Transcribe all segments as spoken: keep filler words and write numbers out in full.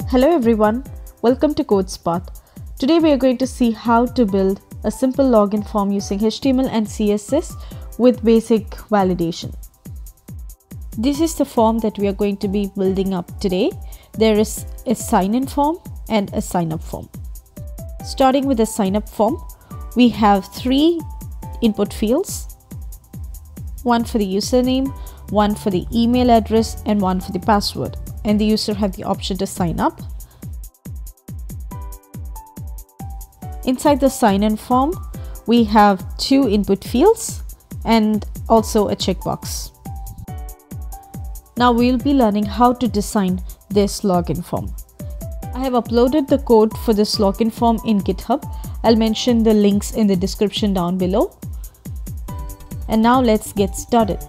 Hello everyone, welcome to CodeSpot. Today we are going to see how to build a simple login form using H T M L and C S S with basic validation. This is the form that we are going to be building up today. There is a sign-in form and a sign-up form. Starting with the sign-up form, we have three input fields, one for the username, one for the email address, and one for the password. And the user have the option to sign up. Inside the sign-in form, we have two input fields and also a checkbox. Now we'll be learning how to design this login form. I have uploaded the code for this login form in GitHub. I'll mention the links in the description down below. And now let's get started.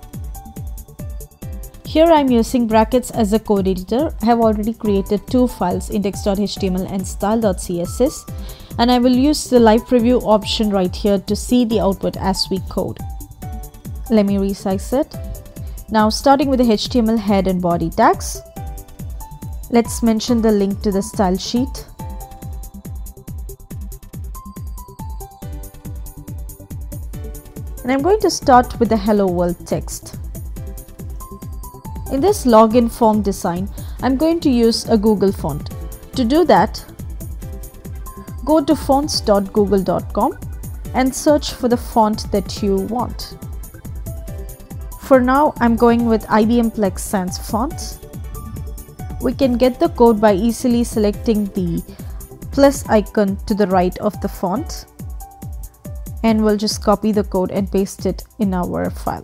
Here I'm using brackets as a code editor. I have already created two files, index dot H T M L and style dot C S S, and I will use the live preview option right here to see the output as we code. Let me resize it. Now starting with the H T M L head and body tags, let's mention the link to the style sheet. And I'm going to start with the hello world text. In this login form design, I'm going to use a Google font. To do that, go to fonts dot google dot com and search for the font that you want. For now, I'm going with I B M Plex Sans font. We can get the code by easily selecting the plus icon to the right of the font, and we'll just copy the code and paste it in our file.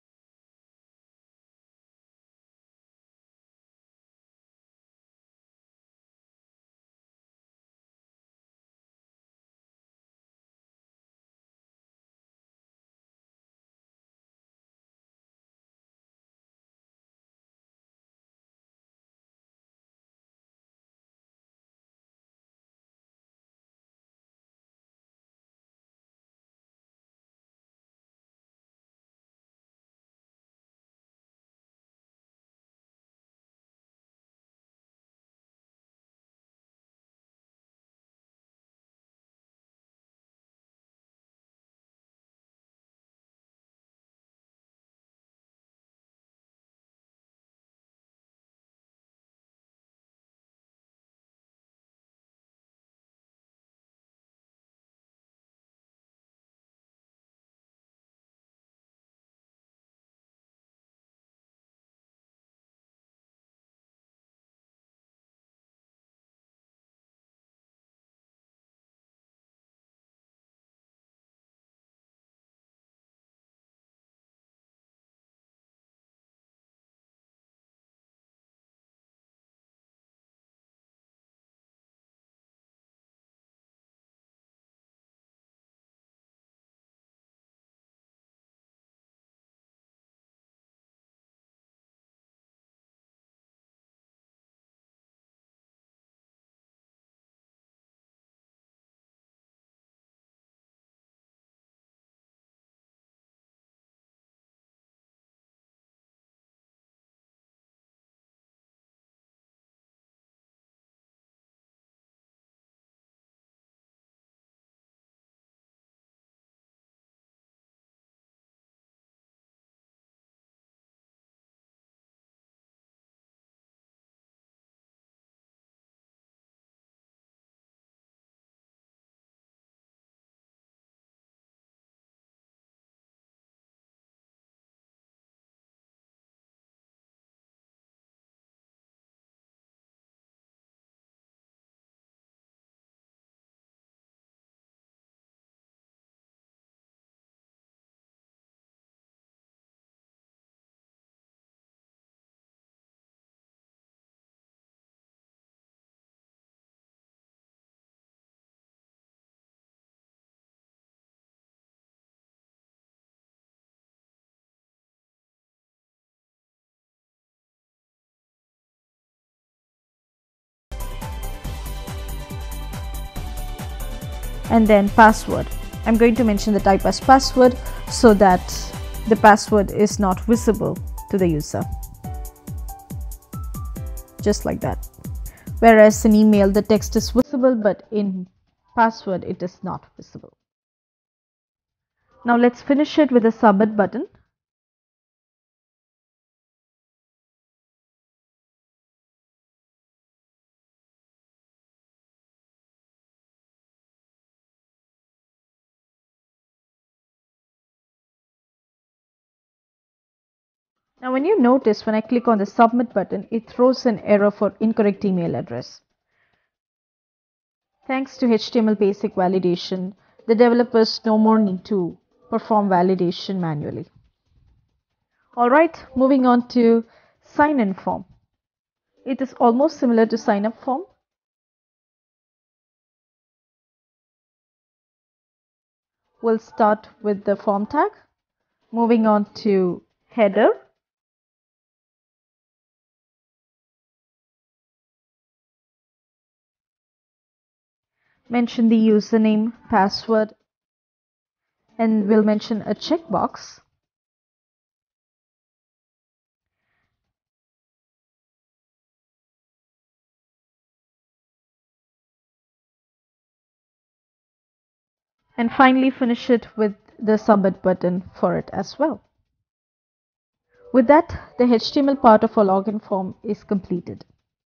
And then password. I'm going to mention the type as password so that the password is not visible to the user. Just like that. whereas in email the text is visible but in password it is not visible. Now let's finish it with a submit button. Now when you notice, when I click on the submit button, it throws an error for incorrect email address. Thanks to H T M L basic validation, the developers no more need to perform validation manually. Alright, moving on to sign-in form. It is almost similar to sign-up form. We'll start with the form tag. Moving on to header. Mention the username, password, and we'll mention a checkbox. And finally finish it with the submit button for it as well. With that, the H T M L part of our login form is completed.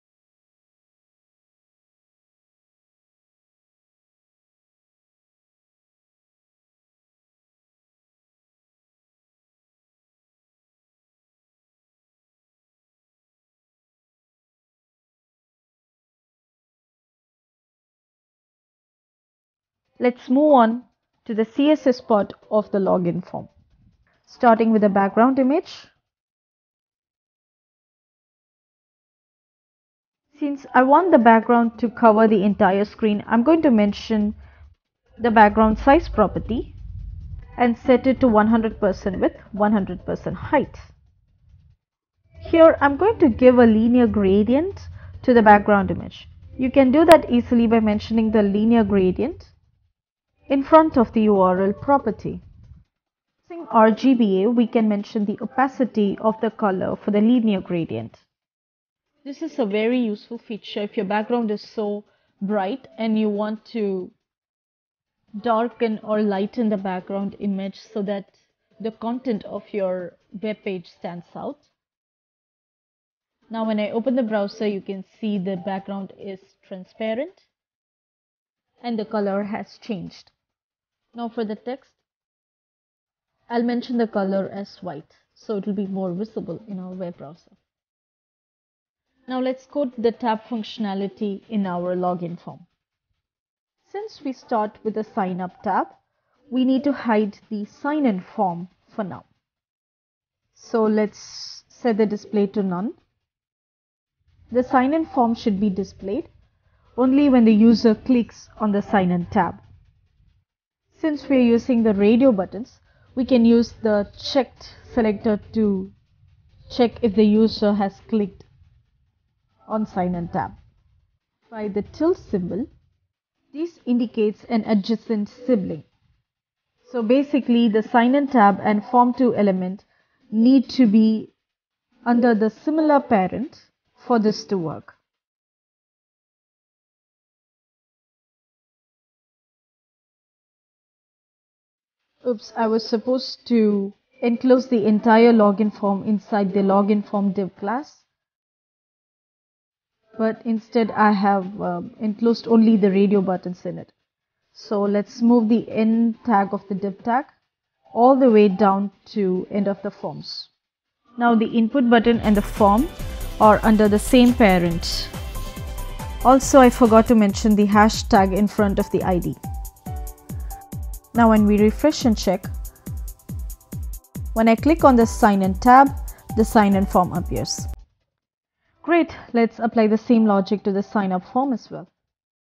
Let's move on to the C S S part of the login form. Starting with the background image. Since I want the background to cover the entire screen, I'm going to mention the background size property and set it to one hundred percent width, one hundred percent height. Here I'm going to give a linear gradient to the background image. You can do that easily by mentioning the linear gradient in front of the U R L property. Using R G B A, we can mention the opacity of the color for the linear gradient. This is a very useful feature if your background is so bright and you want to darken or lighten the background image so that the content of your web page stands out. Now when I open the browser, you can see the background is transparent and the color has changed. Now for the text, I'll mention the color as white so it will be more visible in our web browser. Now let's code the tab functionality in our login form. Since we start with the sign up tab, we need to hide the sign in form for now. So let's set the display to none. The sign in form should be displayed only when the user clicks on the sign in tab. Since we are using the radio buttons, we can use the checked selector to check if the user has clicked on sign in tab. By the tilde symbol, this indicates an adjacent sibling. So basically the sign in tab and form two element need to be under the similar parent for this to work. Oops, I was supposed to enclose the entire login form inside the login form div class, but instead I have uh, enclosed only the radio buttons in it. So let's move the end tag of the div tag all the way down to end of the forms. Now the input button and the form are under the same parent. Also, I forgot to mention the hashtag in front of the I D. Now when we refresh and check, when I click on the sign in tab, the sign in form appears. Great, let's apply the same logic to the sign up form as well.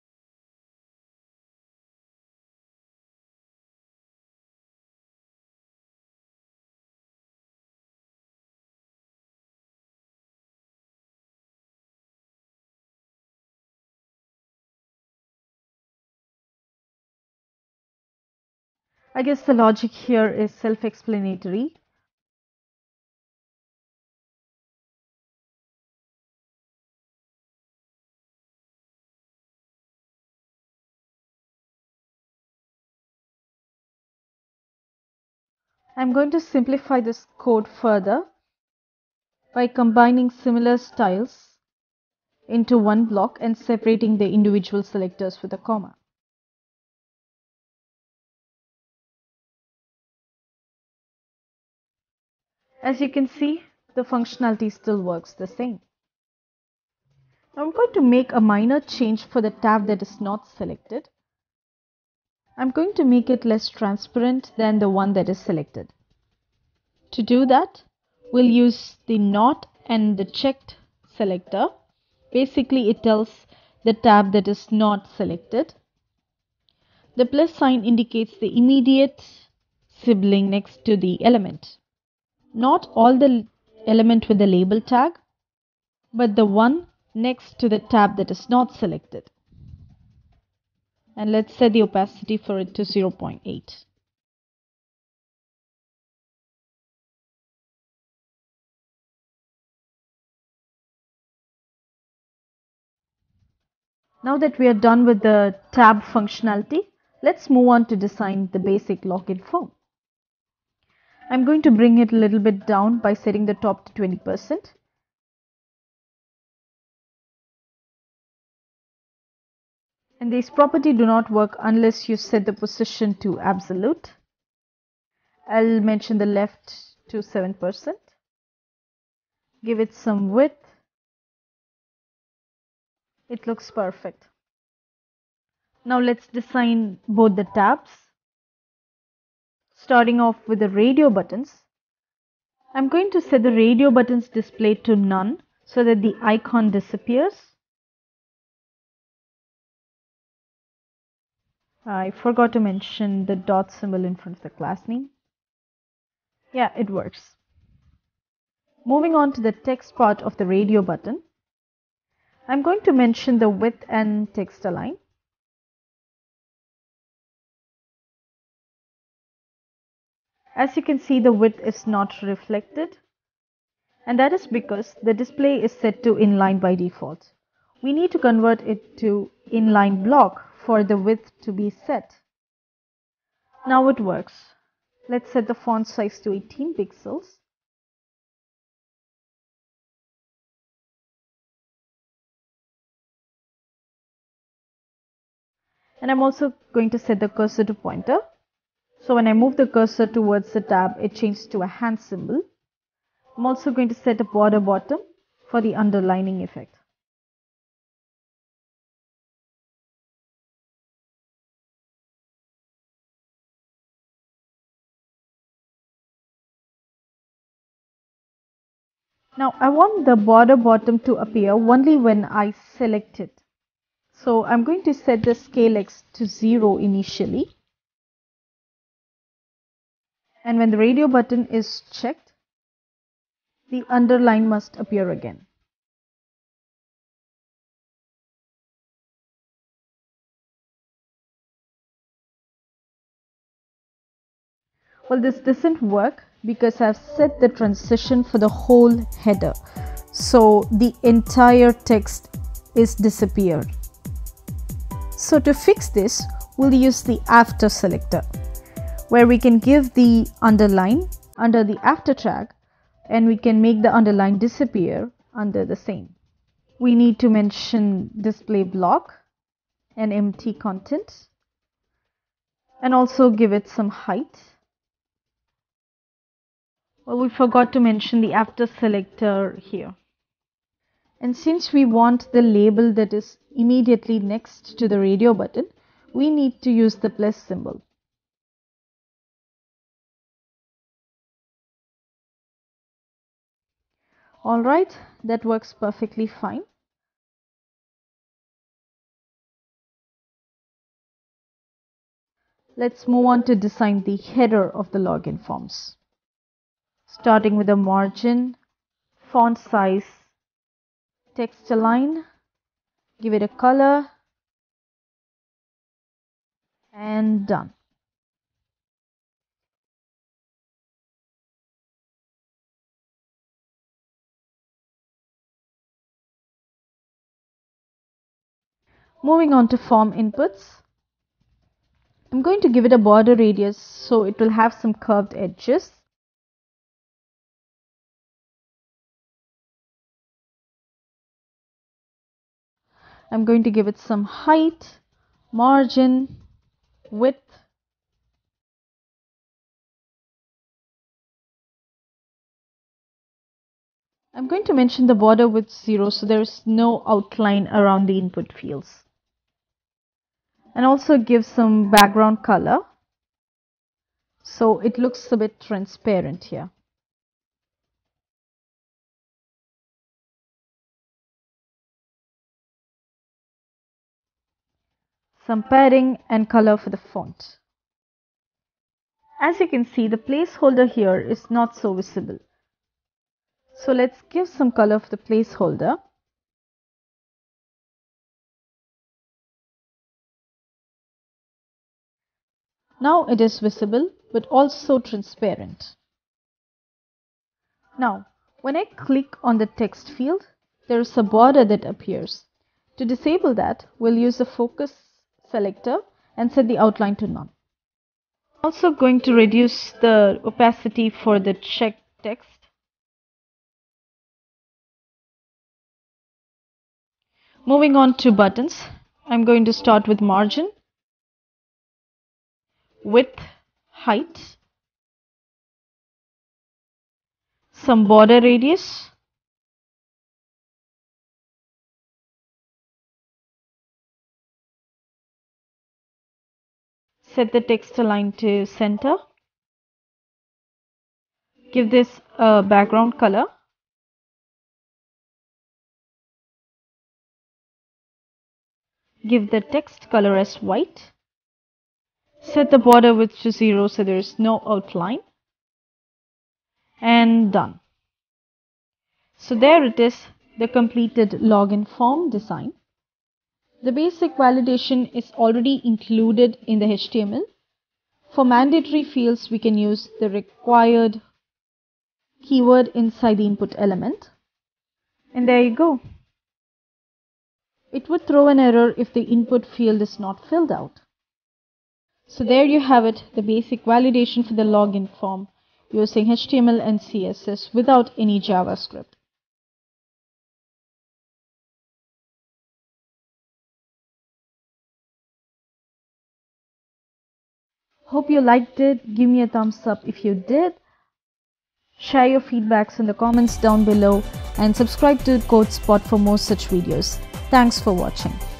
I guess the logic here is self-explanatory. I'm going to simplify this code further by combining similar styles into one block and separating the individual selectors with a comma. As you can see, the functionality still works the same. Now I'm going to make a minor change for the tab that is not selected. I'm going to make it less transparent than the one that is selected. To do that, we'll use the not and the checked selector. Basically, it tells the tab that is not selected. The plus sign indicates the immediate sibling next to the element. Not all the element with the label tag, but the one next to the tab that is not selected. And let's set the opacity for it to zero point eight. Now that we are done with the tab functionality, let's move on to design the basic login form. I'm going to bring it a little bit down by setting the top to twenty percent. And these properties do not work unless you set the position to absolute. I'll mention the left to seven percent. Give it some width. It looks perfect. Now let's design both the tabs. Starting off with the radio buttons. I'm going to set the radio buttons display to none so that the icon disappears. I forgot to mention the dot symbol in front of the class name. Yeah, it works. Moving on to the text part of the radio button. I'm going to mention the width and text align. As you can see, the width is not reflected, and that is because the display is set to inline by default. We need to convert it to inline block for the width to be set. Now it works. Let's set the font size to eighteen pixels. And I'm also going to set the cursor to pointer. So when I move the cursor towards the tab, it changes to a hand symbol. I'm also going to set a border bottom for the underlining effect. Now I want the border bottom to appear only when I select it. So I'm going to set the scale X to zero initially. And when the radio button is checked, the underline must appear again. Well, this doesn't work because I've set the transition for the whole header. So the entire text is disappeared. So to fix this, we'll use the after selector, where we can give the underline under the after tag and we can make the underline disappear under the same. We need to mention display block and empty content and also give it some height. Well, we forgot to mention the after selector here. And since we want the label that is immediately next to the radio button, we need to use the plus symbol. Alright, that works perfectly fine. Let's move on to design the header of the login forms. Starting with the margin, font size, text align, give it a color, and done. Moving on to form inputs. I'm going to give it a border radius so it will have some curved edges. I'm going to give it some height, margin, width. I'm going to mention the border with zero so there is no outline around the input fields. And also give some background color so it looks a bit transparent here. Some padding and color for the font. As you can see, the placeholder here is not so visible. So let's give some color for the placeholder. Now it is visible but also transparent. Now, when I click on the text field, there is a border that appears. To disable that, we'll use the focus selector and set the outline to none. Also going to reduce the opacity for the check text. Moving on to buttons, I'm going to start with margin, width, height, some border radius, set the text align to center, give this a background color, give the text color as white, set the border width to zero so there is no outline, and done. So there it is, the completed login form design. The basic validation is already included in the H T M L. For mandatory fields, we can use the required keyword inside the input element. And there you go. It would throw an error if the input field is not filled out. So there you have it, the basic validation for the login form using H T M L and C S S without any JavaScript. Hope you liked it. Give me a thumbs up if you did. Share your feedbacks in the comments down below and subscribe to CodeSpot for more such videos. Thanks for watching.